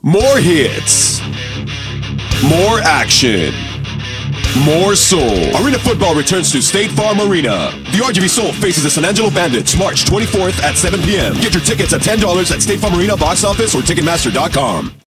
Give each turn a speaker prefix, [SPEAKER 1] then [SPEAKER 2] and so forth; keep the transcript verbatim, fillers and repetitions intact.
[SPEAKER 1] More hits. More action. More soul. Arena football returns to State Farm Arena. The R G V SOL faces the San Angelo Bandits March twenty-fourth at seven p m Get your tickets at ten dollars at State Farm Arena box office or Ticketmaster dot com.